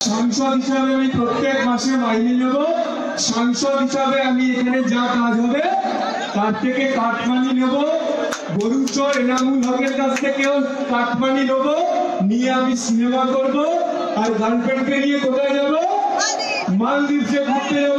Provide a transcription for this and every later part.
সাংসদ হিসাবে আমি প্রত্যেক মাসে মাইনে নেব। সাংসদ হিসাবে আমি এখানে যা কাজ হবে তার থেকে কাটমানি নেব। গরুচর এনামুল হকের কাছ থেকেও কাটমানি নেব, নিয়ে আমি সিনেমা করব। আর গার্লফ্রেন্ডকে নিয়ে কোথায় যাব? মালদ্বীপে ঘুরতে যাব।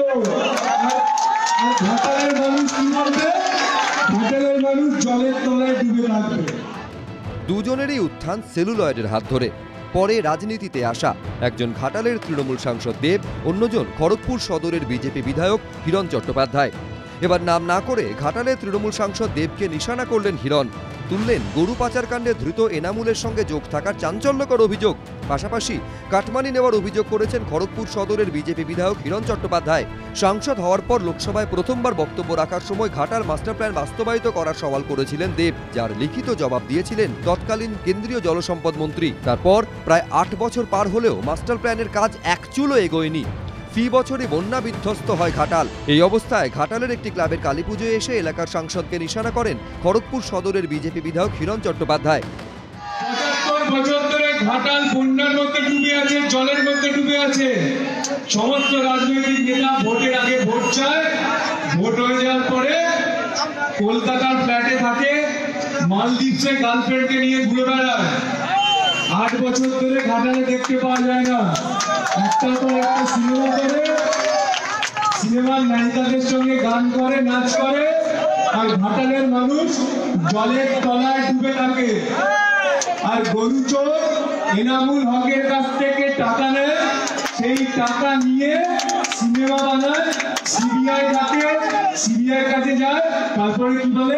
আর ঘাটালের মানুষ কি করবে? ঘাটালের মানুষ জলের তলায় ডুবে থাকবে। দুজনেরই উত্থান সেলুলয়েডের হাত ধরে। পরে রাজনীতিতে আসা একজন ঘাটালের তৃণমূল সাংসদ দেব, অন্যজন খড়গপুর সদরের বিজেপি বিধায়ক হিরণ চট্টোপাধ্যায়। এবার নাম না করে ঘাটালের তৃণমূল সাংসদ দেবকে নিশানা করলেন হিরণ। তুললেন গরু পাচার কাণ্ডে ধৃত এনামুলের সঙ্গে যোগ থাকার চাঞ্চল্যকর অভিযোগ। পাশাপাশি কাটমানি নেওয়ার অভিযোগ করেছেন খড়গপুর সদরের বিজেপি বিধায়ক হিরণ চট্টোপাধ্যায়। সাংসদ হওয়ার পর লোকসভায় প্রথমবার বক্তব্য রাখার সময় ঘাটাল মাস্টার প্ল্যান বাস্তবায়িত করার সওয়াল করেছিলেন দেব, যার লিখিত জবাব দিয়েছিলেন তৎকালীন কেন্দ্রীয় জলসম্পদ মন্ত্রী। তারপর প্রায় 8 বছর পার হলেও মাস্টার প্ল্যানের কাজ এক চুলও এগোয়নি। ফি বছরই বন্যা বিধ্বস্ত হয় ঘাটাল। এই অবস্থায় ঘাটালের একটি ক্লাবের কালীপুজোয় এসে এলাকার সাংসদকে নিশানা করেন খড়গপুর সদরের বিজেপি বিধায়ক হিরণ চট্টোপাধ্যায়। 75 বছর ধরে ঘাটাল বন্যার মধ্যে ডুবে আছে, জলের মধ্যে ডুবে আছে। সমস্ত রাজনৈতিক নেতা ভোটের আগে ভোট চায়, ভোট হয়ে যাওয়ার পরে কলকাতার ফ্ল্যাটে থাকে, মালদ্বীপে গার্লফ্রেন্ডকে নিয়ে ঘুরে বেড়ায়। 8 বছর ধরে ঘাটালে দেখতে পাওয়া যায় না। একটার পর একটা সিনেমা করে, সিনেমার নায়িকাদের সঙ্গে গান করে, নাচ করে, আর ঘাটালের মানুষ জলের তলায় ডুবে থাকে। আর গরুচোর এনামুল হকের কাছ থেকে টাকা নেয়, সেই টাকা নিয়ে সিনেমা বানায়, সিবিআই ডাকে, সিবিআই কাছে যায়, তারপরে কি বলে,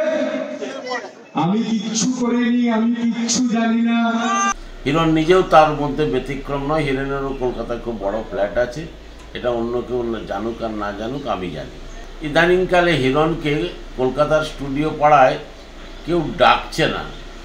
আমি কিচ্ছু করিনি, আমি কিচ্ছু জানি না। হিরণ নিজেও তার মধ্যে ব্যতিক্রম নয়। হিরণেরও কলকাতায় খুব বড় ফ্ল্যাট আছে, এটা অন্য কেউ জানুক আর না জানুক, আমি জানি। ইদানিংকালে হিরণকে কলকাতার স্টুডিও পাড়ায় কেউ ডাকছে না,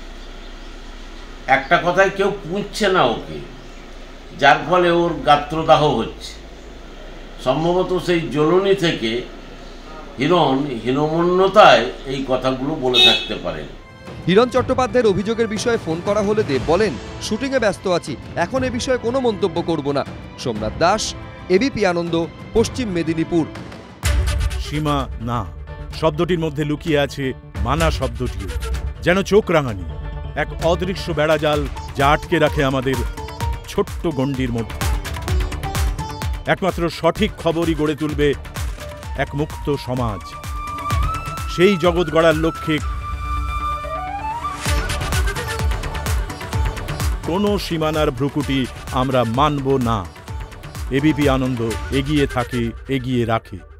একটা কথায় কেউ পুঁছছে না ওকে, যার ফলে ওর গাত্রদাহ হচ্ছে। সম্ভবত সেই জ্বলনি থেকে হিরণ হীনমন্যতায় এই কথাগুলো বলে থাকতে পারেন। হিরণ চট্টোপাধ্যায়ের অভিযোগের বিষয়ে ফোন করা হলে দেব বলেন, শুটিংয়ে ব্যস্ত আছি, এখন এ বিষয়ে কোনো মন্তব্য করব না। সোমনাথ দাস, এবিপি আনন্দ, পশ্চিম মেদিনীপুর। সীমা না শব্দটির মধ্যে লুকিয়ে আছে মানা শব্দটিও, যেন চোখ রাঙানি এক অদৃশ্য বেড়াজাল যা আটকে রাখে আমাদের ছোট্ট গণ্ডির মধ্যে। একমাত্র সঠিক খবরই গড়ে তুলবে এক মুক্ত সমাজ। সেই জগৎ গড়ার লক্ষ্যে কোনো সীমানার ভ্রুকুটি আমরা মানব না। এবিপি আনন্দ এগিয়ে থাকে, এগিয়ে রাখে।